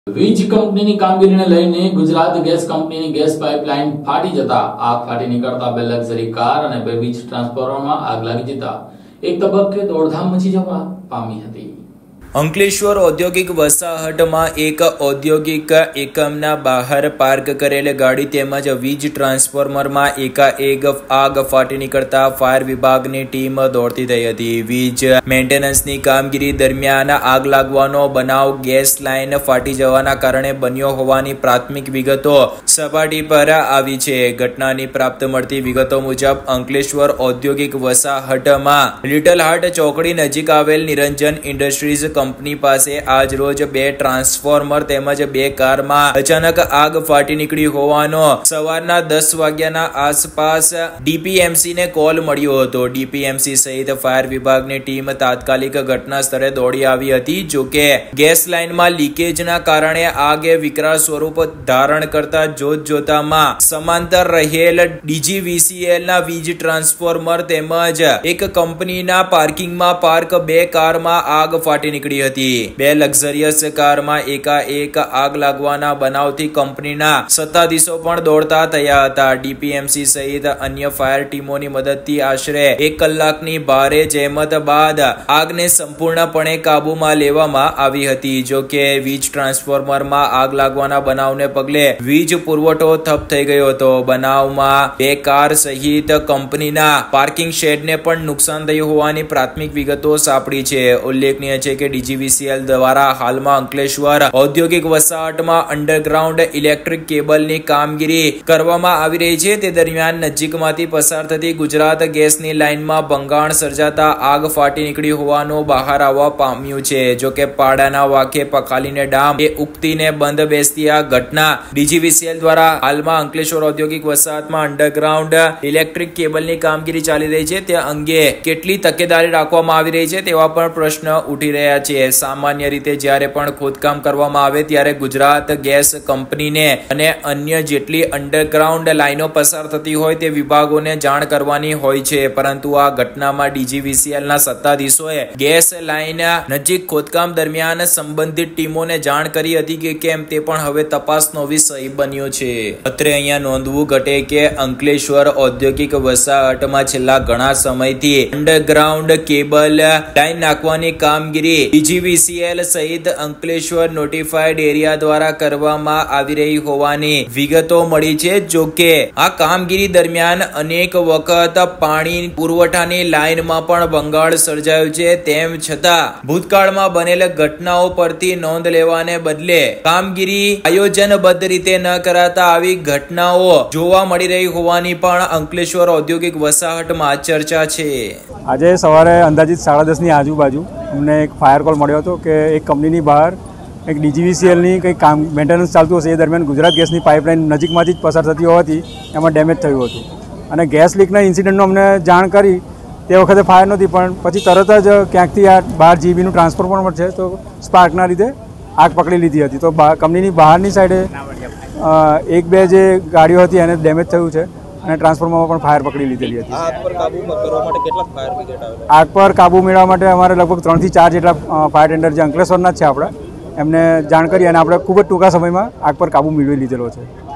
વીજ કંપનીની કામગીરીને લઈને ગુજરાત ગેસ કંપનીની ગેસ પાઇપલાઇન ફાટી જતા આગ ફાટી નીકળતા બે લક્ઝરી કાર અને બે વીજ ટ્રાન્સફોર્મરમાં આગ લાગી જતા એક તબક્કે દોડધામ મચી જવા પામી હતી। અંકલેશ્વર ઔદ્યોગિક વસાહતમાં એક ઔદ્યોગિક એકમના બહાર પાર્ક કરેલ ગાડી તેમજ વીજ ટ્રાન્સફોર્મરમાં એકાએક આગ ફાટી નીકળતા ફાયર વિભાગની ટીમ દોડતી થઈ હતી। વીજ મેન્ટેનન્સની કામગીરી દરમિયાન આગ લાગવાનો બનાવ ગેસ લાઇન ફાટી જવાના કારણે બન્યો હોવાની પ્રાથમિક વિગતો સપાટી પર આવી છે। ઘટનાની પ્રાપ્ત મળતી વિગતો મુજબ અંકલેશ્વર ઔદ્યોગિક વસાહતમાં લિટલ હાર્ટ ચોકડી નજીક આવેલ નિરંજન ઇન્ડસ્ટ્રીઝ કંપની પાસે આજ રોજ બે ટ્રાન્સફોર્મર તેમજ બે કારમાં અચાનક આગ ફાટી નીકળી હોવાનો સવારના 10 વાગ્યાના આસપાસ ડીપીએમસી ને કોલ મળ્યો હતો। ડીપીએમસી સહિત ફાયર વિભાગની ટીમ તાત્કાલિક ઘટના સ્થળે દોડી આવી હતી। જો કે ગેસ લાઇનમાં લીકેજના કારણે આગે વિકરાળ સ્વરૂપ ધારણ કરતા જોતજોતામાં સમાંતર રહેલ ડીજીવીસીએલ ના વીજ ટ્રાન્સફોર્મર તેમજ એક કંપનીના પાર્કિંગમાં પાર્ક બે કારમાં આગ ફાટી નીકળી હતી। બે લક્ઝરિયસ કારમાં એકાએક આગ લાગવાના બનાવથી કંપનીના સત્તાધીશો પણ દોડતા થયા હતા। ડીપીએમસી સહિત અન્ય ફાયર ટીમોની મદદથી આશરે 1 કલાકની ભારે જહેમત બાદ આગને સંપૂર્ણપણે કાબૂમાં લેવામાં આવી હતી। જો કે વીજ ટ્રાન્સફોર્મરમાં આગ લાગવાના બનાવને પગલે વીજ પુરવઠો ઠપ થઈ ગયો હતો। બનાવમાં બે કાર સહિત કંપનીના પાર્કિંગ શેડને પણ નુકસાન થયું હોવાની પ્રાથમિક વિગતો સાંપડી છે। ઉલ્લેખનીય છે કે ડીજીવીસીએલ દ્વારા હાલમાં અંકલેશ્વર ઔદ્યોગિક વસાહતમાં અંડરગ્રાઉન્ડ ઇલેક્ટ્રિક કેબલની કામગીરી કરવામાં આવી રહી છે। તે દરમિયાન નજીકમાંથી પસાર થતી ગુજરાત ગેસની લાઇનમાં ભંગાણ સર્જાતા આગ ફાટી નીકળી હોવાનું બહાર આવવા પામ્યું છે। જો કે પાડાના વાંકે પખાલીને ડામ એ ઉગતીને બંધ બેસતી આ ઘટના ડીજીવીસીએલ દ્વારા હાલમાં અંકલેશ્વર ઔદ્યોગિક વસાહતમાં અંડરગ્રાઉન્ડ ઇલેક્ટ્રિક કેબલની કામગીરી ચાલી રહી છે તે અંગે કેટલી તકેદારી રાખવામાં આવી રહી છે તેવા પણ પ્રશ્ન ઉઠી રહ્યા છે। સામાન્ય રીતે જ્યારે પણ ખોદકામ કરવામાં આવે ત્યારે ગુજરાત ગેસ કંપનીને અને અન્ય જેટલી અંડરગ્રાઉન્ડ લાઈનો પસાર થતી હોય તે વિભાગોને જાણ કરવાની હોય છે, પરંતુ આ ઘટનામાં ડીજીવીસીએલ ના સત્તાધીશોએ ગેસ લાઈન નજીક ખોદકામ દરમિયાન સંબંધિત ટીમોને જાણ કરી હતી કે કેમ તે પણ હવે તપાસનો વિષય બન્યો છે। અત્રે અહીંયા નોંધવું ઘટે કે અંકલેશ્વર ઔદ્યોગિક વસાહતમાં છેલ્લા ઘણા સમયથી અંડરગ્રાઉન્ડ કેબલ લાઈન નાખવાની કામગીરી ડીજીવીસીએલ સહિત અંકલેશ્વર નોટિફાઈડ એરિયા દ્વારા કરવામાં આવી રહી હોવાની વિગતો મળી છે। જો કે આ કામગીરી દરમિયાન અનેક વખત પાણી પુરવઠાની લાઇનમાં પણ ભંગાણ સર્જાયું છે। તેમ છતાં ભૂતકાળમાં બનેલ ઘટનાઓ પરથી નોંધ લેવાને બદલે કામગીરી આયોજનબદ્ધ રીતે ન કરાતા આવી ઘટનાઓ જોવા મળી રહી હોવાની પણ અંકલેશ્વર ઔદ્યોગિક વસાહતમાં ચર્ચા છે। આજે સવારે અંદાજિત 10:30 ની આજુબાજુ અમને એક ફાયર કોલ મળ્યો હતો કે એક કંપનીની બહાર એક ડીજીવીસીએલની કંઈક કામ મેન્ટેનન્સ ચાલતું હશે। એ દરમિયાન ગુજરાત ગેસની પાઇપલાઇન નજીકમાંથી જ પસાર થતી હોવાથી એમાં ડેમેજ થયું હતું અને ગેસ લીકના ઇન્સિડન્ટનો અમને જાણ કરી તે વખતે ફાયર નહોતી, પણ પછી તરત જ ક્યાંકથી આ 12 જીબીનું ટ્રાન્સફોર્મર છે તો સ્પાર્કના લીધે આગ પકડી લીધી હતી। તો કંપનીની બહારની સાઈડે એક બે જે ગાડીઓ હતી એને ડેમેજ થયું છે અને ટ્રાન્સફોર્મરમાં પણ ફાયર પકડી લીધેલી હતી। આગ પર કાબુ મેળવવા માટે અમારે લગભગ 3 થી 4 જેટલા ફાયર ટેન્ડર જે અંકલેશ્વરના જ છે આપણે એમને જાણ કરી અને આપણે ખૂબ જ ટૂંકા સમયમાં આગ પર કાબુ મેળવી લીધેલો છે।